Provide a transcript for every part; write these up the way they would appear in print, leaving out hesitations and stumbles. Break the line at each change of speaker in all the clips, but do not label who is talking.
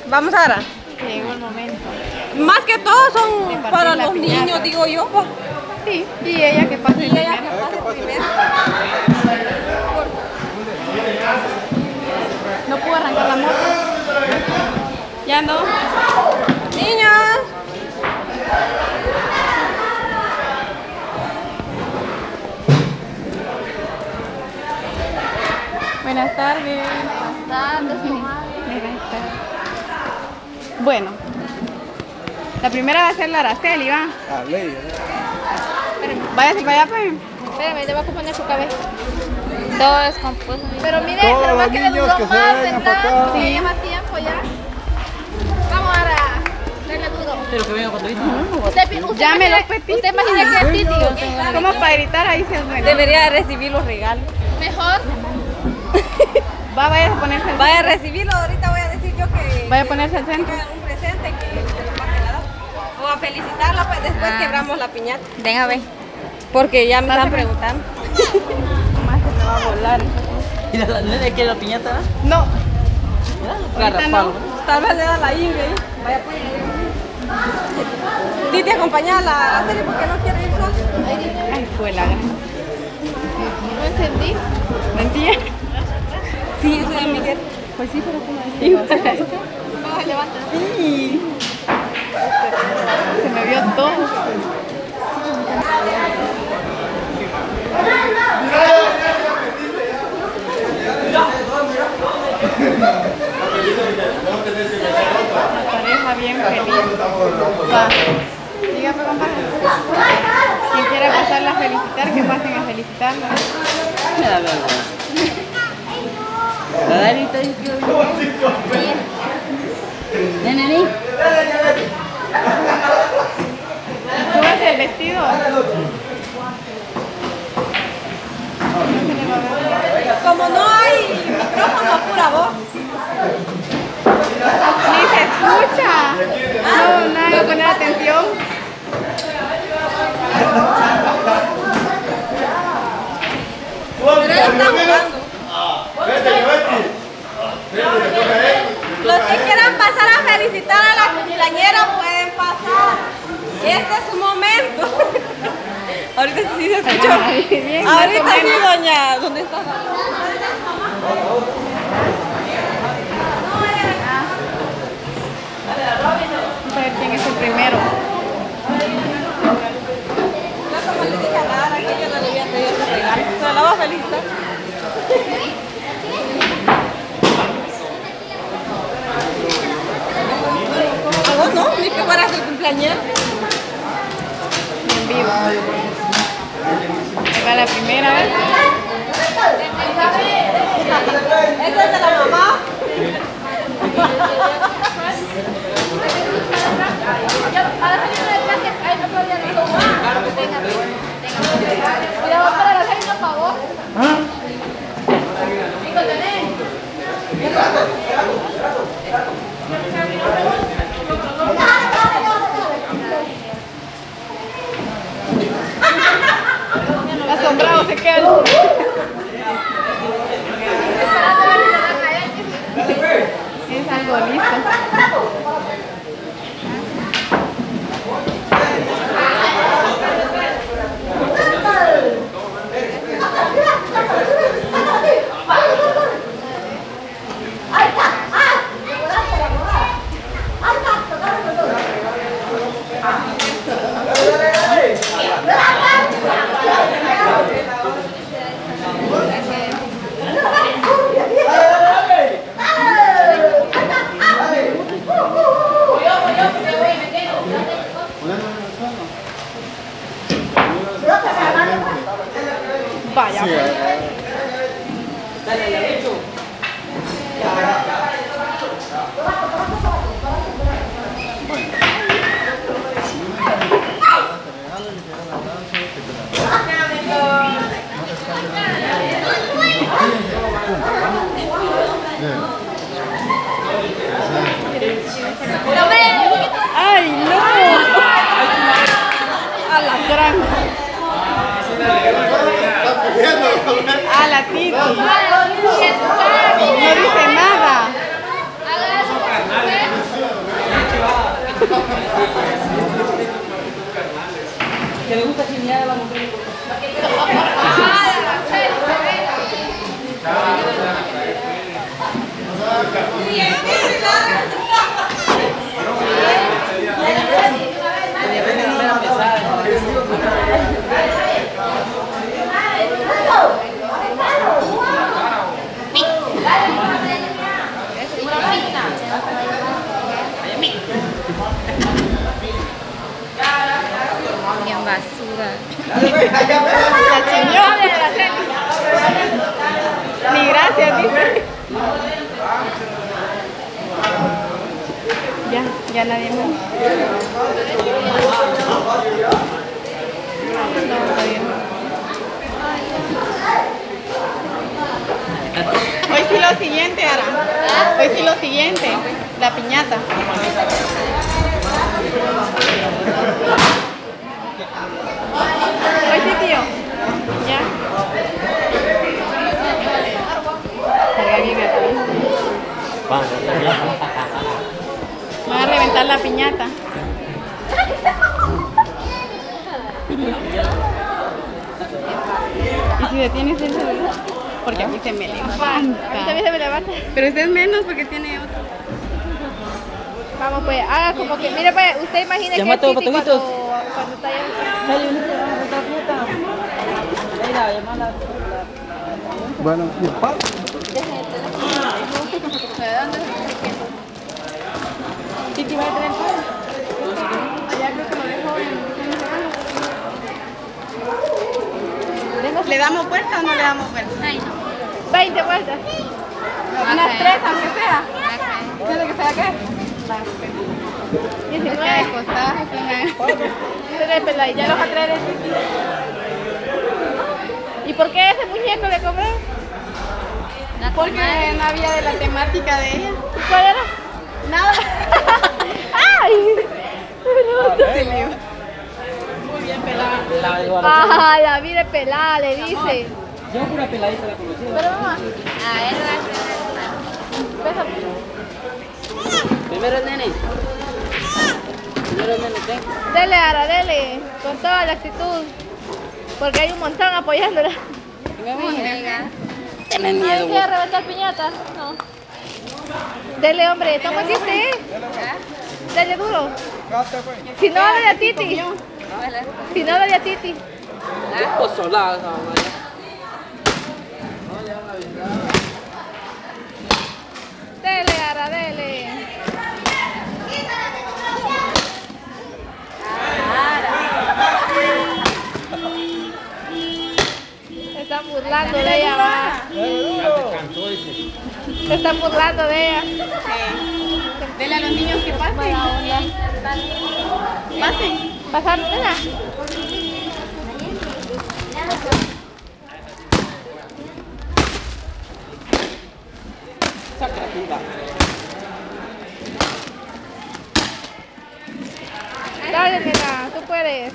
Vamos a ver.
Llegó el momento.
Más que todo son para los niños, digo yo.
Sí, y ella que pase primero. No puedo arrancar la moto. Ya no.
Niños.
Buenas tardes.
Buenas tardes, mamá.
Buenas tardes. Bueno, la primera va a ser la Araceli, ¿va? Váyase para allá, pues.
Espérame, le voy a poner su cabeza. Todo es compuesto. Pero mire,
Todos
pero va
los
que le
niños
duró
que se
más,
vengan para
¿verdad?
acá.
Sí, lleva tiempo ya. Vamos ahora. Dale duro.
Pero que venga cuando
Llame los petitos.
Usted imagina que es títico.
¿Cómo para gritar ahí se duele?
Debería recibir los regalos.
Mejor.
Vaya a ponerse al
Vaya a recibirlo, ahorita voy a decir yo que...
Vaya a ponerse al centro.
Un presente que se lo pase a la dama. O a felicitarla, pues después quebramos la piñata.
Venga, ve.
Porque ya me están
Pásame.
preguntando.
Más se me va a volar.
¿Y la nena quiere la piñata?
No.
Claro,
Ahorita
palo.
no.
Tal vez le da la Ingrid. Vaya pues. Titi, acompaña a la Araceli porque no quiere ir sola.
Ay, fue la gran.
No entendí.
¿Mentira?
Sí, soy Miguel.
Pues sí, pero ¿cómo es?
No, levanta.
Sí. Se me vio todo. La pareja bien feliz. Va. Dígame, compadre. Quien quiera pasarla a felicitar, que pasen a felicitarla.
Me da vergüenza. La Darita dice que Nene,
Súbase el vestido.
Como no hay micrófono, pura voz.
Ni se escucha. No, nadie va a poner atención.
Pero ella está jugando. Los que quieran pasar a felicitar a la cumpleañera pueden pasar. Este es su momento. Ahorita sí se escuchó.
Bien, más o
Ahorita sí,
menos.
doña. ¿Dónde está?
Vamos a ver quién es el primero.
Yo como le dije a Lara que yo no le había pedido ese regalo. Se la va a felicitar. ¿A vos no? Ni que fueras el cumpleañero.
En vivo. Ahí va la primera vez.
Esta es de la mamá.
Ahora salimos del traje. Ay, no podía cuidado para la salir, por favor. Hijo, tenés.
Asombrado se queda. Es algo listo. Vaya. ¡Ay, no! A la gran. A la Titi. No dice nada.
Haga eso. Bien basura.
La chiñó. Ni gracias, dice. Ya nadie más. No, está bien. Hoy sí lo siguiente, Ara. Hoy sí lo siguiente. La piñata. Hoy sí, tío. Ya. Carga bien aquí. Van a reventar la piñata. ¿Y si detienes el celular? Porque a mí se me levanta.
A mí también se me levanta.
Pero usted es menos porque tiene otro.
Vamos pues, haga como que, mire pues, usted imagine que es Titi cuando está allá.
Bueno, ¿y el palo?
Titi va a tener todo. Allá creo que lo dejo en... ¿Le damos vuelta o no le damos vuelta?
20 vueltas.
Unas 3 aunque sea. ¿Quiere que sea qué?
19. Se pela y ya los atrae de Titi. ¿Y por qué ese muñeco le compré?
Porque no había de la temática de ella.
¿Y cuál era?
Nada.
¡Ay!
Muy bien pelada.
¡Ah, la vida pelada! Le dice.
Yo pura peladita la conocí.
Pero mamá.
Primero el nene. Primero el nene, ven.
Dele, Ara, dele. Con toda la actitud. Porque hay un montón apoyándola.
Tienes
¿No
miedo,
quiere reventar piñata? No. Dele, hombre. ¿Cómo hiciste? Dele duro. Si no, dale a Titi. Si no, dale a Titi.
vos. Sola,
Dele, Ara, dele. Se están burlando de ella, va. Se están burlando de ella.
Dele a los niños que pasen. Pasen.
¿Pasar, nena? Dale, nena, tú puedes.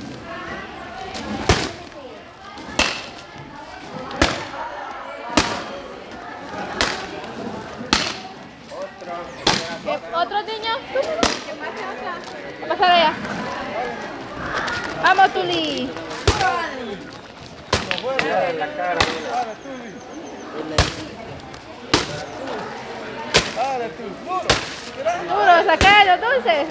¿Otro niño? ¿Qué pasa allá? Vamos, Tuli. Duro, sacalo, entonces.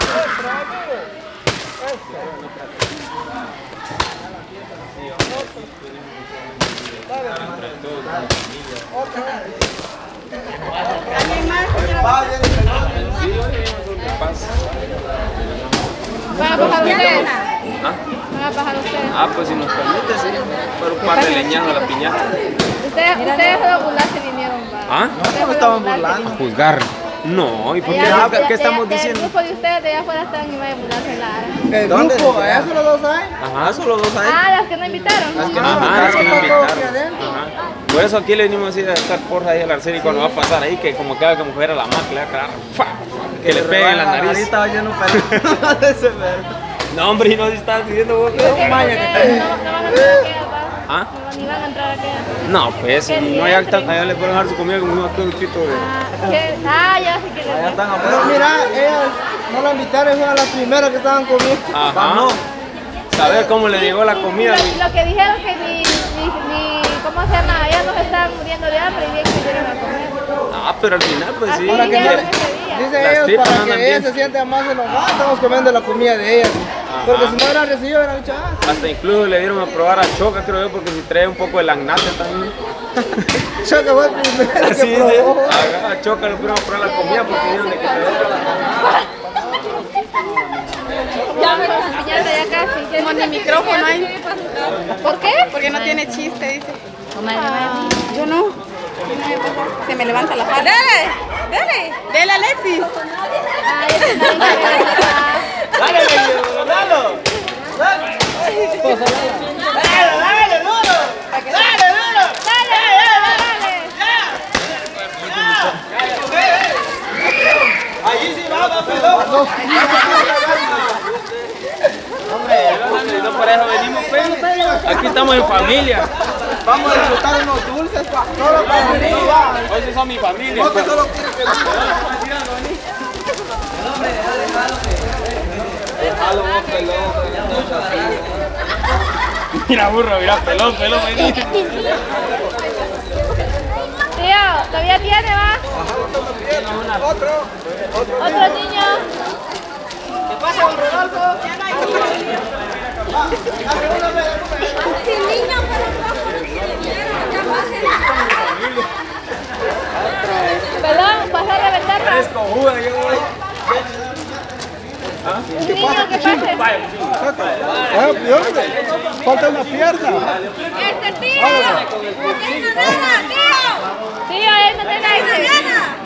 ¿Alguien más?
¿Van a bajar ustedes?
¿Ah?
¿Van a bajar ustedes?
Ah, pues si nos permite, sí. Pero un par de leñados a la piñata.
Ustedes solo burlarse vinieron, va.
¿Ah?
No me estaban burlando.
A juzgar. No, ¿y por qué? ¿Qué estamos diciendo?
El grupo de ustedes de allá afuera están y van a burlarse la...
¿El grupo? ¿Allá solo dos hay?
Ajá, solo dos ahí.
Ah, las que no invitaron.
Las que no
Ajá, las que me
invitaron.
invitaron. Ajá. Por eso aquí le venimos a decir a estar porra ahí al Arceli cuando va a pasar ahí, que como que haga como fuera la máquina, le va a quedar, ¡fa! Que le peguen en la nariz.
Estaba lleno de ese verde.
No, hombre, y no se están diciendo vos.
No van a entrar a quedar, va.
¿Ah?
No, ni van a entrar a quedar.
No, pues, no, allá le pueden dar su comida como uno aquí un chito de...
Ya sé que les
Pero mira, ellas no la invitaron, fueron las primeras que estaban comiendo.
Ajá. Saber cómo le llegó la comida.
Lo que dijeron que ni ¿cómo se llama? Ellas no se estaban muriendo de hambre y bien que vinieron a comer.
Ah, pero al final, pues sí.
Para que no le-
Las
Dicen ellos,
tripas
para
andan
que ellas
bien.
se sientan más enojadas, estamos comiendo la comida de ellas. Porque si no hubieran recibido, hubieran dicho, ah,
Hasta incluso le dieron a probar a Choca, creo yo, porque si trae un poco de lagnate también.
Choca fue el primero
Así
que probó.
a Choca le fueron a probar la comida porque dijeron de que
Ya me piñata ya casi.
Como ni micrófono hay.
¿Por qué?
Porque no tiene chiste, dice. Yo no. Se me levanta la falda.
Dale, dale.
Dele, Alexis.
Ay, es una hija.
¡Dale, dalo! ¡Dale! ¡Dale, duro! ¡Dale, duro! Allí sí vamos, pelón.
hombre, no para eso venimos, pues. Aquí estamos en familia.
Vamos a disfrutar unos dulces, solo para venir.
Hoy sí son mi familia.
No, que solo quiere que déjalo vos, pelón.
Mira, burro, mira, pelón, vení.
Tío, ¿todavía tiene, va? Otro niño.
¿Qué pasa, don Rodolfo?
Sin niños, pero ya
Perdón, pasar la ventana.
Es cojuda, yo voy.
Un niño que pase.
Falta una pierna.
Este tío. No tiene nada, tío.
Tío, él no tiene leche.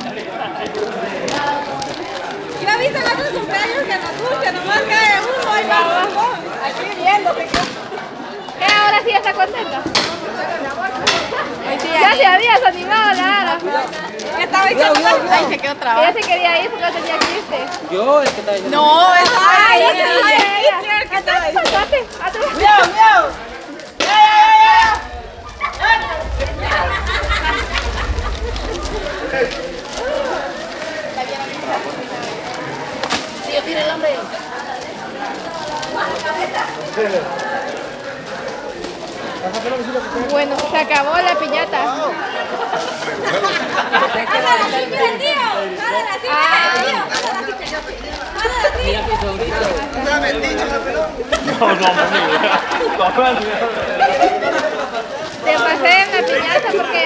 Yo he visto en otros cumpleaños que nos dulce, nomás cae uno ahí va abajo. Aquí viéndote.
¿Qué? Ahora sí está contenta.
Hoy sí,
Ya se había desanimado la Ara.
¿Qué estaba diciendo?
Ay, se quedó
Ella
trabado.
se quería ir porque no tenía chiste.
Yo, es que está diciendo.
No, eso
Ay,
ay,
¿qué estaba diciendo?
Pasate, atrás. Tío, tira el hombre. Bueno, se acabó la piñata.
Hágala así, mira, tío. Hágala así, mira, tío. Hágala así.
No, mami.
Te pasé en la piñata porque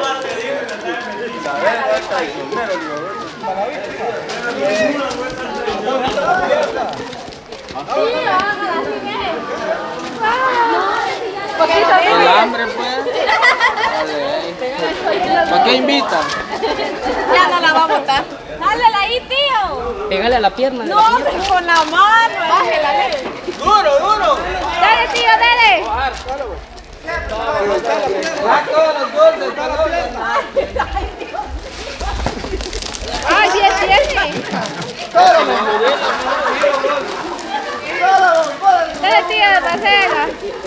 El hambre, pues. ¿Para qué invita?
ya no la va a botar.
Hágala ahí, tío.
Pégale a la pierna.
No, hombre, con la mano.
Bájela, Alexis.
¡Duro, duro!
dale, tío, dale.
¡Va todos los dulces, está la pierna!
Ay, bien, tiene. Dale, tío, pasela.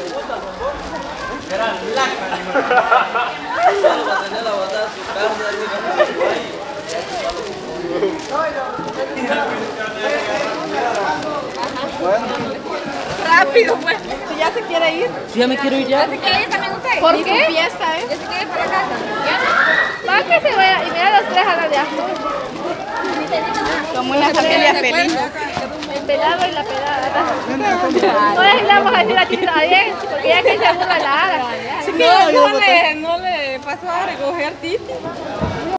Rápido, pues. Si ya se quiere ir.
Sí, ya me quiero ir ya.
¿Se quiere ir también usted?
¿Por
Ni su
qué?
fiesta,
¿Ya se quiere ir para casa?
Va que se vaya. Y mira los tres a la de azul.
Como una familia feliz.
El pelado y la pelada. No le vamos a decir a ti bien, porque ya que se burla la Ara.
No le pasó a recoger Titi.